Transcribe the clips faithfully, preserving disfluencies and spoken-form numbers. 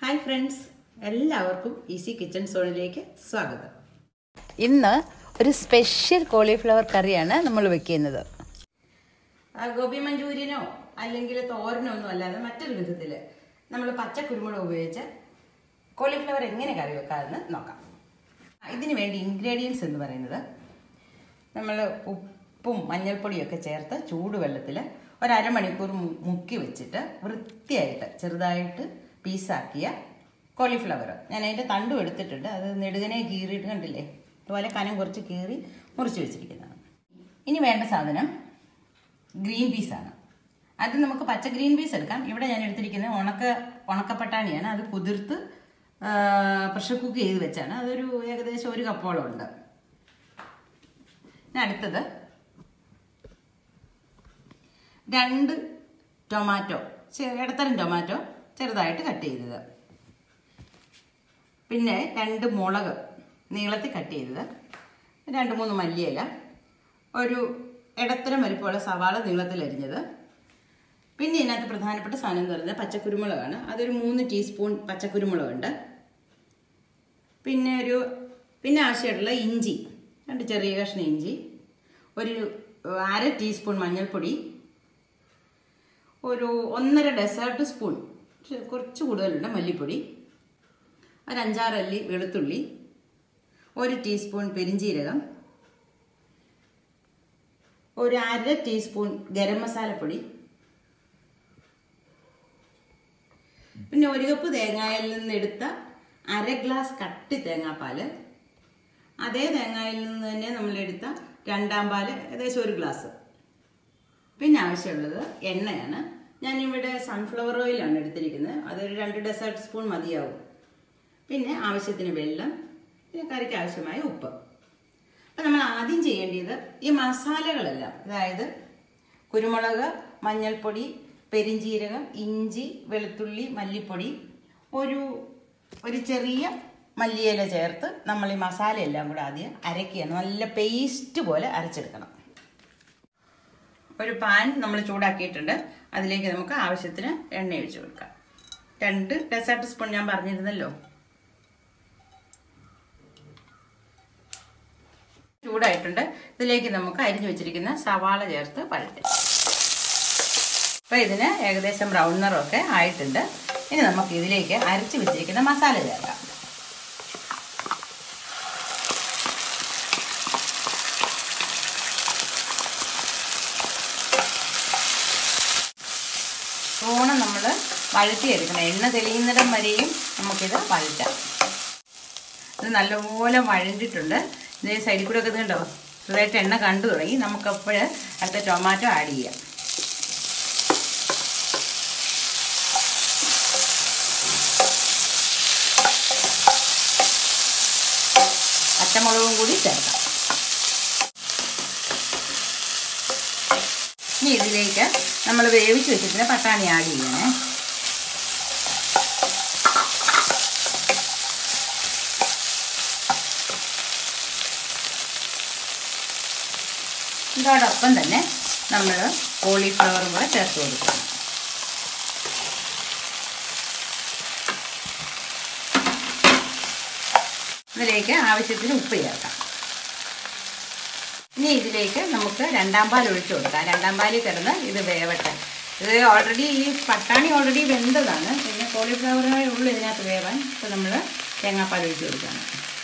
Hi friends, എല്ലാവർക്കും easy kitchen സോണിലേക്ക് സ്വാഗതം. ഇന്ന് ഒരു സ്പെഷ്യൽ കോളിഫ്ലവർ കറിയാണ് നമ്മൾ വെക്കുന്നത്. ഗോബി മഞ്ചൂരിയനോ അല്ലെങ്കിൽ തോരനോ ഒന്നും അല്ലാതെ മറ്റൊരു വിധത്തിൽ നമ്മൾ പച്ച കുരുമുളക് ഉപയോഗിച്ച് കോളിഫ്ലവർ എങ്ങനെ കറി വെക്കാമെന്ന് നോക്കാം. ഇതിന് വേണ്ടി ഇൻഗ്രീഡിയൻസ് എന്ന് പറയുന്നത് നമ്മൾ ഉപ്പും മഞ്ഞൾപ്പൊടിയൊക്കെ ചേർത്ത് ചൂടുവെള്ളത്തിൽ ഒരമണിക്കൂർ മുക്കി വെച്ചിട്ട് വൃത്തിയായിട്ട് ചെറുതായിട്ട് പീസാക്കിയ കോളിഫ്ലവർ. ഞാൻ അതിൻ്റെ തണ്ടും എടുത്തിട്ടുണ്ട്. അത് നെടുകനെ കീറിയിട്ട് കണ്ടില്ലേ, അതുപോലെ കനം കുറച്ച് കീറി മുറിച്ച് വെച്ചിരിക്കുന്നതാണ്. ഇനി വേണ്ട സാധനം ഗ്രീൻ പീസാണ്. അത് നമുക്ക് പച്ച ഗ്രീൻ പീസ് എടുക്കാം. ഇവിടെ ഞാൻ എടുത്തിരിക്കുന്നത് ഉണക്ക ഉണക്കപ്പട്ടാണിയാണ്. അത് കുതിർത്ത് പ്രഷർ കുക്ക് ചെയ്ത് വെച്ചാണ്. അതൊരു ഏകദേശം ഒരു കപ്പോളം ഉണ്ട്. പിന്നെ അടുത്തത് രണ്ട് ടൊമാറ്റോ, ഇടത്തരം ടൊമാറ്റോ ചെറുതായിട്ട് കട്ട് ചെയ്തത്. പിന്നെ രണ്ട് മുളക് നീളത്തിൽ കട്ട് ചെയ്തത്, രണ്ട് മൂന്ന് മല്ലിയില, ഒരു ഇടത്തരം വലിപ്പമുള്ള സവാള നീളത്തിൽ അരിഞ്ഞത്. പിന്നെ ഇതിനകത്ത് പ്രധാനപ്പെട്ട സാധനം എന്ന് പറയുന്നത് പച്ചക്കുരുമുളകാണ്. അതൊരു മൂന്ന് ടീസ്പൂൺ പച്ചക്കുരുമുളകുണ്ട്. പിന്നെ ഒരു പിന്നെ ആവശ്യമായിട്ടുള്ള ഇഞ്ചി, രണ്ട് ചെറിയ കഷ്ണം ഇഞ്ചി, ഒരു അര ടീസ്പൂൺ മഞ്ഞൾപ്പൊടി, ഒരു ഒന്നര ഡെസേർട്ട് സ്പൂൺ കുറച്ച് കൂടുതലുണ്ട് മല്ലിപ്പൊടി, ഒരു അഞ്ചാറല്ലി വെളുത്തുള്ളി, ഒരു ടീസ്പൂൺ പെരിഞ്ജീരകം, ഒരു അര ടീസ്പൂൺ ഗരം മസാലപ്പൊടി, പിന്നെ ഒരു കപ്പ് തേങ്ങയിൽ നിന്ന് എടുത്ത അര ഗ്ലാസ് കട്ടി തേങ്ങാപ്പാല്, അതേ തേങ്ങയിൽ നിന്ന് തന്നെ നമ്മളെടുത്ത രണ്ടാം പാല് ഏകദേശം ഒരു ഗ്ലാസ്. പിന്നെ ആവശ്യമുള്ളത് എണ്ണയാണ്. ഞാനിവിടെ സൺഫ്ലവർ ഓയിലാണ് എടുത്തിരിക്കുന്നത്. അതൊരു രണ്ട് ഡെസേർട്ട് സ്പൂൺ മതിയാവും. പിന്നെ ആവശ്യത്തിന് വെള്ളം, പിന്നെ കറിക്ക് ആവശ്യമായ ഉപ്പ്. അപ്പം നമ്മൾ ആദ്യം ചെയ്യേണ്ടത് ഈ മസാലകളെല്ലാം, അതായത് കുരുമുളക്, മഞ്ഞൾപ്പൊടി, പെരിഞ്ജീരകം, ഇഞ്ചി, വെളുത്തുള്ളി, മല്ലിപ്പൊടി, ഒരു ഒരു ചെറിയ മല്ലിയില ചേർത്ത് നമ്മൾ ഈ മസാലയെല്ലാം കൂടെ ആദ്യം അരയ്ക്കുകയാണ്. നല്ല പേസ്റ്റ് പോലെ അരച്ചെടുക്കണം. ഒരു പാൻ നമ്മൾ ചൂടാക്കിയിട്ടുണ്ട്. അതിലേക്ക് നമുക്ക് ആവശ്യത്തിന് എണ്ണ ഒഴിച്ചു കൊടുക്കാം. രണ്ട് ഡെസേർട്ട് സ്പൂൺ ഞാൻ പറഞ്ഞിരുന്നല്ലോ. ചൂടായിട്ടുണ്ട്. ഇതിലേക്ക് നമുക്ക് അരിഞ്ഞു വെച്ചിരിക്കുന്ന സവാള ചേർത്ത് വഴറ്റാം. അപ്പോൾ ഇതിന് ഏകദേശം ബ്രൗൺ നിറമൊക്കെ ആയിട്ടുണ്ട്. ഇനി നമുക്ക് ഇതിലേക്ക് അരച്ച് വെച്ചിരിക്കുന്ന മസാല ചേർക്കാം. ഓണം നമ്മൾ വഴറ്റിയെടുക്കണം. എണ്ണ തെളിയുന്നിടം വരെയും നമുക്കിത് വഴറ്റാം. ഇത് നല്ലപോലെ വഴണ്ടിട്ടുണ്ട്. ഇതേ സൈഡിൽ കൂടെ ഒക്കെ കണ്ടോ, ചെറുതായിട്ട് എണ്ണ കണ്ടു തുടങ്ങി. നമുക്കപ്പോൾ അടുത്ത ടൊമാറ്റോ ആഡ് ചെയ്യാം. പച്ചമുളകും കൂടി ചേർക്കാം. ഇനി ഇതിലേക്ക് നമ്മൾ വേവിച്ച് വെച്ചിട്ട് പട്ടാണി ആഡ് ചെയ്യണേ. ഇതോടൊപ്പം തന്നെ നമ്മൾ കോളിഫ്ലവറും കൂടെ ചേർത്ത് കൊടുക്കണം. ഇതിലേക്ക് ആവശ്യത്തിന് ഉപ്പ് ചേർക്കാം. ഇനി ഇതിലേക്ക് നമുക്ക് രണ്ടാം പാൽ ഒഴിച്ചു കൊടുക്കാം. രണ്ടാം പാലിൽ കിടന്ന് ഇത് വേവട്ടെ. ഇത് ഓൾറെഡി ഈ പട്ടാണി ഓൾറെഡി വെന്തതാണ്. പിന്നെ കോളിഫ്ലവറേ ഉള്ളൂ ഇതിനകത്ത് വേവാൻ. ഇപ്പോൾ നമ്മൾ തേങ്ങാപ്പാൽ ഒഴിച്ചു കൊടുക്കുകയാണ്.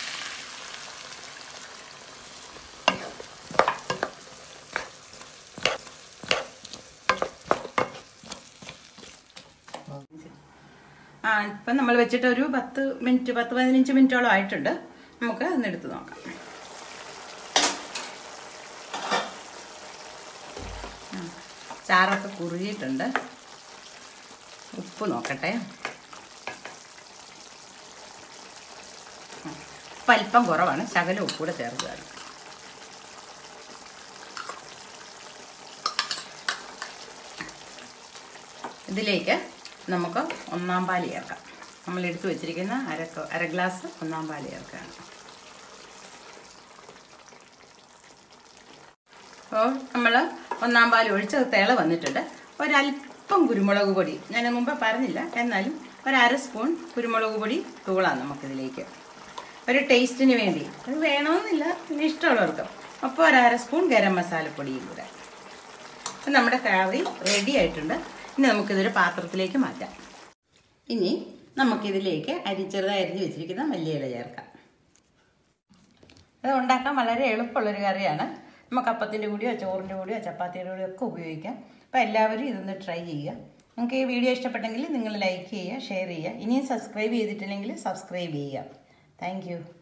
ആ ഇപ്പം നമ്മൾ വെച്ചിട്ട് ഒരു പത്ത് മിനിറ്റ് പത്ത് പതിനഞ്ച് മിനിറ്റോളം ആയിട്ടുണ്ട്. നമുക്ക് ഒന്നെടുത്ത് നോക്കാം. ചാറൊക്കെ കുറുകിയിട്ടുണ്ട്. ഉപ്പ് നോക്കട്ടെ. ഉപ്പ് അല്പം കുറവാണ്. ശകലം ഉപ്പ് കൂടെ ചേർക്കുകയാണ്. ഇതിലേക്ക് നമുക്ക് ഒന്നാം പാല് ചേർക്കാം. നമ്മൾ എടുത്തു വെച്ചിരിക്കുന്ന അര അര ഗ്ലാസ് ഒന്നാം പാല് ചേർക്കുകയാണ്. അപ്പോൾ നമ്മൾ ഒന്നാം പാൽ ഒഴിച്ച് തിള വന്നിട്ടുണ്ട്. ഒരല്പം കുരുമുളക് പൊടി, ഞാൻ മുമ്പ് പറഞ്ഞില്ല, എന്നാലും ഒരു അര സ്പൂൺ കുരുമുളക് പൊടി തൂളാം നമുക്കിതിലേക്ക് ഒരു ടേസ്റ്റിന് വേണ്ടി. അത് വേണമെന്നില്ല, പിന്നെ ഇഷ്ടമുള്ളവർക്ക്. അപ്പോൾ ഒരു അര സ്പൂൺ ഗരം മസാലപ്പൊടിയും കൂടെ. അപ്പം നമ്മുടെ കറി റെഡി ആയിട്ടുണ്ട്. ഇനി നമുക്കിതൊരു പാത്രത്തിലേക്ക് മാറ്റാം. ഇനി നമുക്കിതിലേക്ക് അരി ചെറുതായി അരിഞ്ഞ് വെച്ചിരിക്കുന്ന മല്ലിയില ചേർക്കാം. അത് ഉണ്ടാക്കാൻ വളരെ എളുപ്പമുള്ളൊരു കറിയാണ്. നമുക്ക് അപ്പത്തിൻ്റെ കൂടിയോ ചോറിൻ്റെ കൂടിയോ ചപ്പാത്തിയുടെ കൂടിയോ ഒക്കെ ഉപയോഗിക്കാം. അപ്പോൾ എല്ലാവരും ഇതൊന്ന് ട്രൈ ചെയ്യുക. നിങ്ങൾക്ക് ഈ വീഡിയോ ഇഷ്ടപ്പെട്ടെങ്കിൽ നിങ്ങൾ ലൈക്ക് ചെയ്യുക, ഷെയർ ചെയ്യുക. ഇനിയും സബ്സ്ക്രൈബ് ചെയ്തിട്ടില്ലെങ്കിൽ സബ്സ്ക്രൈബ് ചെയ്യുക. Thank U.